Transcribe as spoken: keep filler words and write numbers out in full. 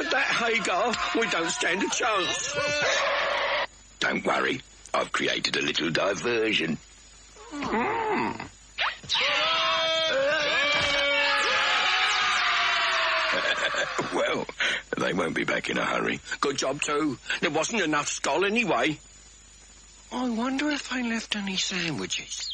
But that Hägar, we don't stand a chance. Don't worry, I've created a little diversion. Mm. Well, they won't be back in a hurry. Good job, too. There wasn't enough Skol anyway. I wonder if they left any sandwiches.